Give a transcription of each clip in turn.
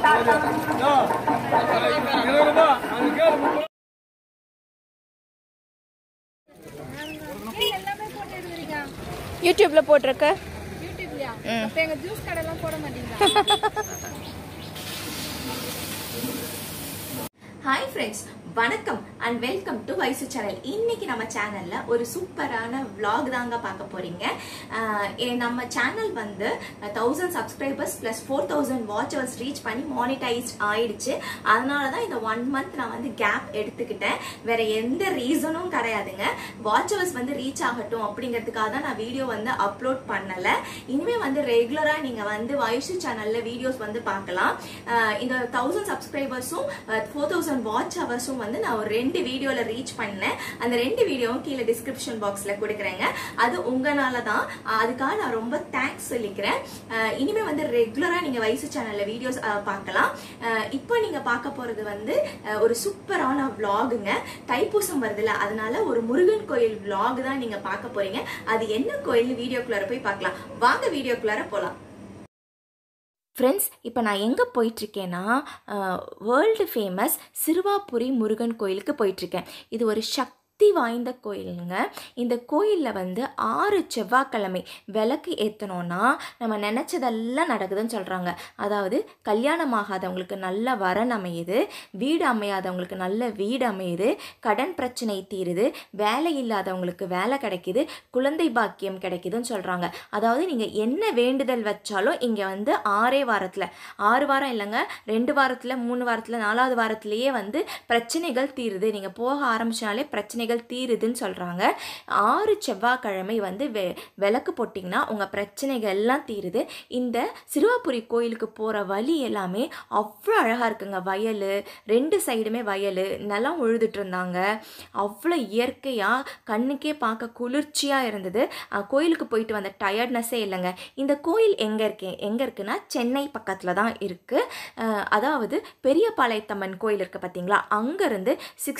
யூடியூப்ல போட்டிருக்க. யூடியூப்லயா? அப்ப எங்க ஜூஸ் கடைலாம் போட மாட்டீங்களா? ஹாய் ஃப்ரெண்ட்ஸ், வணக்கம் and welcome to Vaisu channel. இன்னைக்கு நம்ம சேனல்ல ஒரு சூப்பரான vlog தாங்க பார்க்க போறீங்க. நம்ம சேனல் வந்து 1000 subscribers plus 4000 watch hours reach பண்ணி மானிட்டைஸ்ட் ஆயிடுச்சு. அதனாலதான் இந்த 1 மந்த் நான் வந்து கேப் எடுத்துக்கிட்டேன். வேற எந்த ரீசனும் கிடையாதுங்க. வாட்ச் ஹவர்ஸ் வந்து ரீச் ஆகட்டும் அப்படிங்கிறதுக்காக தான் நான் வீடியோ வந்து அப்லோட் பண்ணல. இனிமே வந்து ரெகுலரா நீங்க வந்து வைசு சேனல்ல வீடியோஸ் வந்து பார்க்கலாம். இந்த 1000 சப்ஸ்கிரைபர்ஸும் 4000 வாட்ச் ஹவர்ஸும் வந்து நான் ஒரு 2 வீடியோல ரீச் பண்ணேன். அந்த 2 வீடியோவும் கீழே டிஸ்கிரிப்ஷன் பாக்ஸ்ல கொடுக்குறேங்க. அது உங்களால தான். அதுக்காக நான் ரொம்ப தேங்க்ஸ் சொல்லிக்கிறேன். இனிமே வந்து ரெகுலரா நீங்க வைசு சேனல்ல வீடியோஸ் பார்க்கலாம். இப்போ நீங்க பார்க்க போறது வந்து ஒரு சூப்பரான vlogங்க. தைப்பூசம் வருதுல, அதனால ஒரு முருகன் கோயில் vlog தான் நீங்க பார்க்க போறீங்க. அது என்ன கோயில் வீடியோக்குள்ளார போய் பார்க்கலாம். வாங்க வீடியோக்குள்ளார போலாம். ஃப்ரெண்ட்ஸ், இப்போ நான் எங்கே போயிட்டுருக்கேன்னா வேர்ல்டு ஃபேமஸ் சிறுவாபுரி முருகன் கோயிலுக்கு போயிட்டுருக்கேன். இது ஒரு சக்தி வாய்ந்த கோயிலுங்க. இந்த கோயிலில் வந்து 6 செவ்வாய்க்கிழமை விளக்கு ஏற்றணுன்னா நம்ம நினச்சதெல்லாம் நடக்குதுன்னு சொல்கிறாங்க. அதாவது கல்யாணம் ஆகாதவங்களுக்கு நல்ல வரன் அமையுது, வீடு அமையாதவங்களுக்கு நல்ல வீடு அமையுது, கடன் பிரச்சனை தீருது, வேலை இல்லாதவங்களுக்கு வேலை கிடைக்குது, குழந்தை பாக்கியம் கிடைக்குதுன்னு சொல்கிறாங்க. அதாவது நீங்கள் என்ன வேண்டுதல் வச்சாலும் இங்கே வந்து 6 வாரம் இல்லைங்க, 2 வாரத்தில் 3 வாரத்தில் 4வது வாரத்திலேயே வந்து பிரச்சனைகள் தீருது. நீங்கள் போக ஆரம்பிச்சாலே பிரச்சனைகள் தீருதுன்னு சொல்கிறாங்க. 6 செவ்வாய்க்கிழமை வந்து விளக்கு போட்டிங்கன்னா உங்கள் பிரச்சனைகள் எல்லாம் தீருது. இந்த சிறுவாபுரி கோயிலுக்கு போகிற வழி எல்லாமே அவ்வளோ அழகாக இருக்குங்க. வயல், 2 சைடுமே வயல், நிலம் உழுதுட்டு இருந்தாங்க. அவ்வளோ இயற்கையாக கண்ணுக்கே பார்க்க குளிர்ச்சியாக இருந்தது. கோயிலுக்கு போயிட்டு வந்த டயர்ட்னஸே இல்லைங்க. இந்த கோயில் எங்கே இருக்குன்னா சென்னை பக்கத்தில் தான் இருக்குது. அதாவது பெரியபாளையத்தம்மன் கோயில் இருக்குது பார்த்தீங்களா, அங்கேருந்து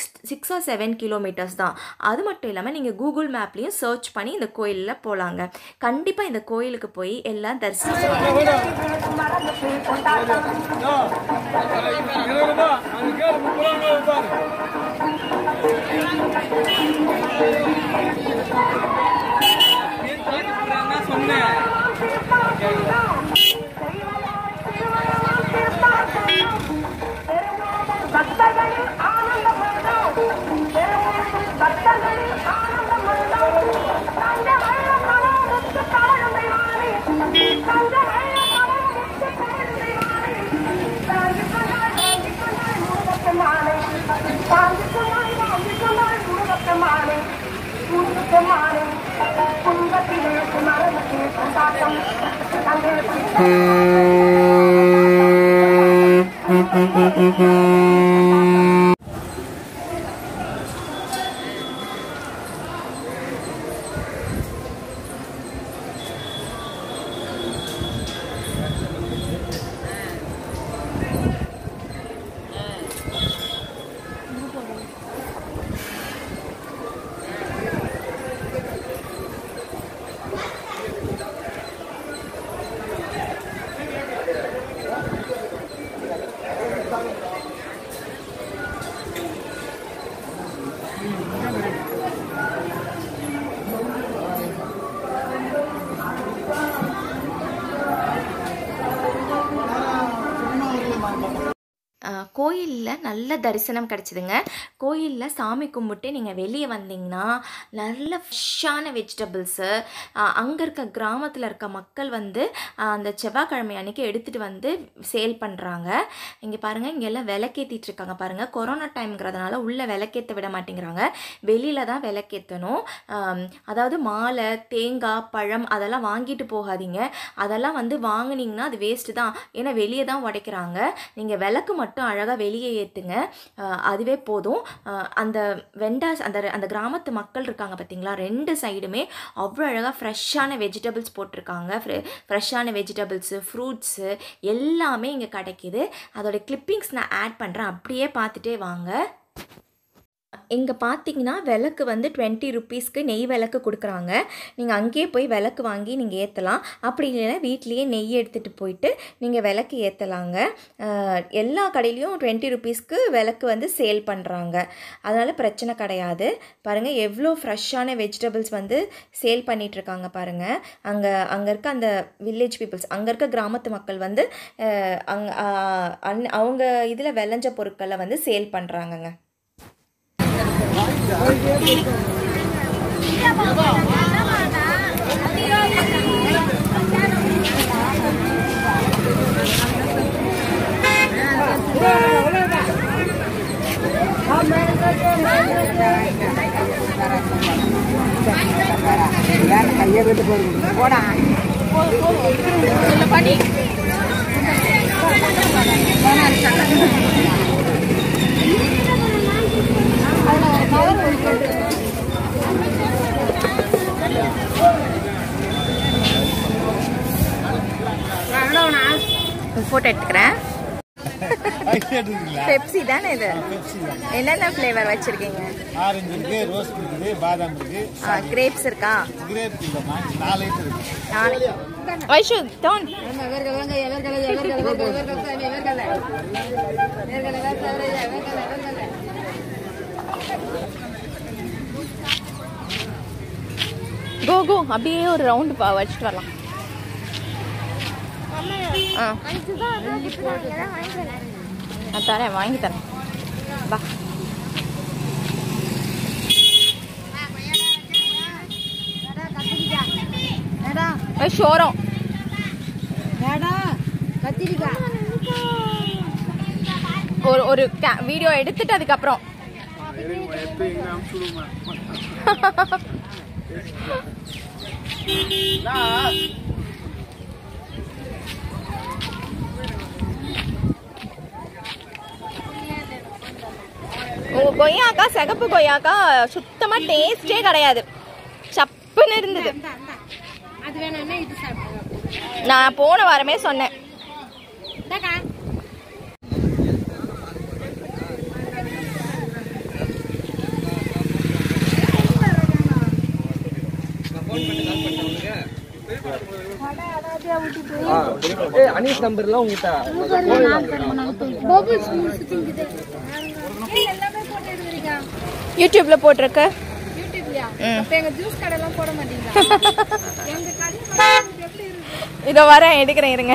6 or 7 கிலோமீட்டர்ஸ் தான். அது மட்டும் இல்லாமல் நீங்கள் கூகுள் மேப்லேயும் சர்ச் பண்ணி இந்த கோயிலில் போகலாங்க. கண்டிப்பாக இந்த கோயிலுக்கு போய் எல்லாம் தரிசிச்சுவாங்க. கோயிலில் நல்ல தரிசனம் கிடச்சிதுங்க. கோயிலில் சாமி கும்பிட்டு நீங்கள் வெளியே வந்தீங்கன்னா நல்ல ஃப்ரெஷ்ஷான வெஜிடபிள்ஸு அங்கே இருக்க கிராமத்தில் இருக்க மக்கள் வந்து அந்த செவ்வாய்க்கிழமை அன்றைக்கி எடுத்துகிட்டு வந்து சேல் பண்ணுறாங்க. இங்கே பாருங்கள், இங்கே எல்லாம் விளக்கேற்றிட்டு இருக்காங்க பாருங்கள். கொரோனா டைம்ங்கிறதுனால உள்ளே விளக்கேற்ற விட மாட்டேங்கிறாங்க, வெளியில் தான் விளக்கேற்றணும். அதாவது மாலை, தேங்காய், பழம் அதெல்லாம் வாங்கிட்டு போகாதீங்க. அதெல்லாம் வந்து வாங்கினீங்கன்னா அது வேஸ்ட்டு தான். ஏன்னா வெளியே தான் உடைக்கிறாங்க. நீங்கள் விளக்கு மட்டும் அழகாக வெளியே ஏற்றுங்க, அதுவே போதும். அந்த வெண்டாஸ் அந்த கிராமத்து மக்கள் இருக்காங்க பார்த்தீங்களா, 2 சைடுமே அவ்வளோ அழகாக ஃப்ரெஷ்ஷான வெஜிடபிள்ஸ் போட்டிருக்காங்க. ஃப்ரெஷ்ஷான வெஜிடபிள்ஸு, ஃப்ரூட்ஸு எல்லாமே இங்கே கிடைக்கிது. அதோட கிளிப்பிங்ஸ் நான் ஆட் பண்ணுறேன், அப்படியே பார்த்துட்டே வாங்க. இங்கே பார்த்தீங்கன்னா விளக்கு வந்து 20 ருபீஸ்க்கு நெய் விளக்கு கொடுக்குறாங்க. நீங்கள் அங்கேயே போய் விளக்கு வாங்கி நீங்கள் ஏற்றலாம். அப்படி இல்லைன்னா வீட்லேயே நெய் எடுத்துகிட்டு போயிட்டு நீங்கள் விளக்கு ஏற்றலாங்க. எல்லா கடையிலையும் 20 ருபீஸ்க்கு விளக்கு வந்து சேல் பண்ணுறாங்க. அதனால் பிரச்சனை கிடையாது. பாருங்கள் எவ்வளோ ஃப்ரெஷ்ஷான வெஜிடபிள்ஸ் வந்து சேல் பண்ணிகிட்ருக்காங்க பாருங்கள். அங்கே இருக்க அந்த வில்லேஜ் பீப்புள்ஸ், அங்கே இருக்க கிராமத்து மக்கள் வந்து அவங்க இதில் விளைஞ்ச பொருட்களை வந்து சேல் பண்ணுறாங்கங்க. போட்டோ எடுத்துக்கிறேன். பெப்சி தானே இது? என்னென்ன ஃப்ளேவர் வச்சிருக்கீங்க? ஆரஞ்சு இருக்கு, ரோஸ் இருக்கு, பாதாம் இருக்கு, கிரேப்ஸ் இருக்கா? கிரேப் இல்லம்மா, 4 ஐட்டம் இருக்கு. 4 வைஷு டோன் கோ கோ அப்படியே ஒரு ரவுண்ட் வச்சுட்டு வரலாம். தரேன், வாங்கி தரேன். வா. ஷோரம் ஒரு வீடியோ எடுத்துட்டு அதுக்கப்புறம் கொய்யாக்கா, சிகப்பு கொய்யாக்கா சுத்தமா டேஸ்டே கிடையாது. சப்புன்னு இருந்தது. நான் போன வாரமே சொன்னேன். அனீஸ் நம்பர்லாம் உங்ககிட்ட யூடியூப்ல போட்டிருக்க. இதோ வரேன், எடுக்கிறேன், இருங்க.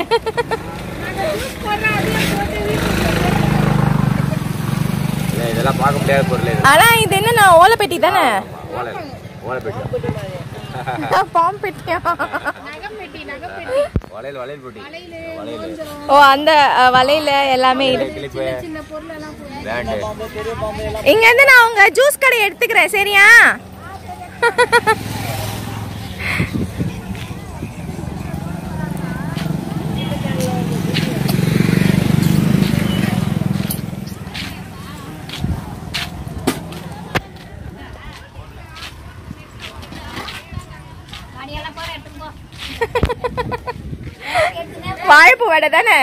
இதெல்லாம் பார்க்க முடியாத பொருள். ஆனா இது என்ன ஓலைப்பெட்டி தானே? பாம் பெட்டியா? ஓ, அந்த வலையில எல்லாமே இங்க இருந்து நான் உங்க ஜூஸ் கடை எடுத்துக்கிறேன், சரியா? வாழைப்பூ வடை தானே?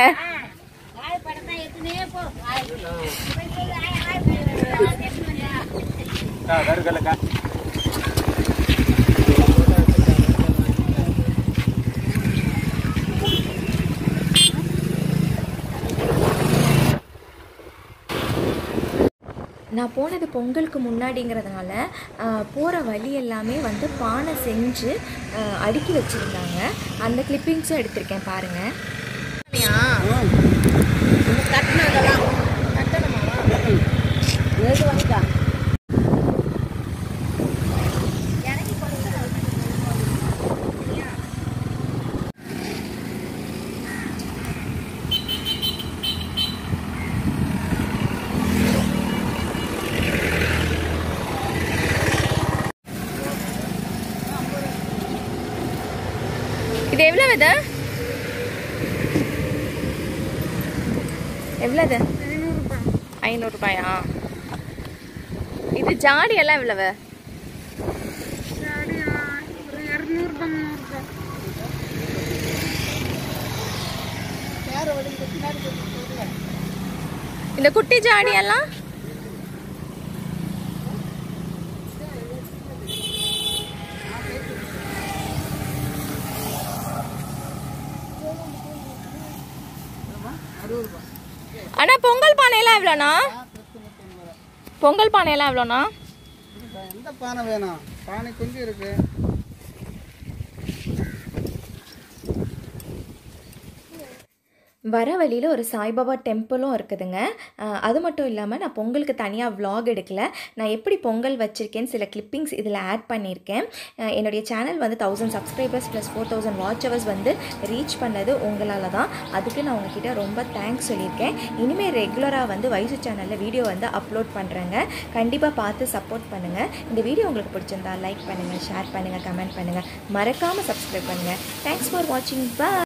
நான் போனது பொங்கலுக்கு முன்னாடிங்கிறதுனால போகிற வழி எல்லாமே வந்து பானை செஞ்சு அடுக்கி வச்சுருந்தாங்க. அந்த கிளிப்பிங்ஸும் எடுத்திருக்கேன் பாருங்கள். இது எவ்வளவு? இது எவ்வளவு? 500 ரூபாயா? இது ஜாடி எல்லாம் எவ்வளவு? இந்த குட்டி ஜாடி எல்லாம் அண்ணா பொங்கல் பானையெல்லாம் எவ்வளோண்ணா? பொங்கல் பானையெல்லாம் எவ்வளோண்ணா? எந்த பானை வேணும்? பானை கொஞ்சம் இருக்கு. வர வழியில் ஒரு சாய்பாபா டெம்பிளும் இருக்குதுங்க. அது மட்டும் இல்லாமல் நான் பொங்கலுக்கு தனியாக vlog எடுக்கல. நான் எப்படி பொங்கல் வச்சுருக்கேன்னு சில கிளிப்பிங்ஸ் இதில் ஆட் பண்ணியிருக்கேன். என்னுடைய சேனல் வந்து 1000 சப்ஸ்கிரைபர்ஸ் ப்ளஸ் 4000 வாட்ச் ஹவர்ஸ் வந்து ரீச் பண்ணது உங்களால் தான். அதுக்கு நான் உங்ககிட்ட ரொம்ப தேங்க்ஸ் சொல்லியிருக்கேன். இனிமேல் ரெகுலராக வந்து வைசு சேனலில் வீடியோ வந்து அப்லோட் பண்ணுறேங்க. கண்டிப்பாக பார்த்து சப்போர்ட் பண்ணுங்கள். இந்த வீடியோ உங்களுக்கு பிடிச்சிருந்தா லைக் பண்ணுங்கள், ஷேர் பண்ணுங்கள், கமெண்ட் பண்ணுங்கள், மறக்காமல் சப்ஸ்கிரைப் பண்ணுங்கள். தேங்க்ஸ் ஃபார் வாட்சிங். பாய்.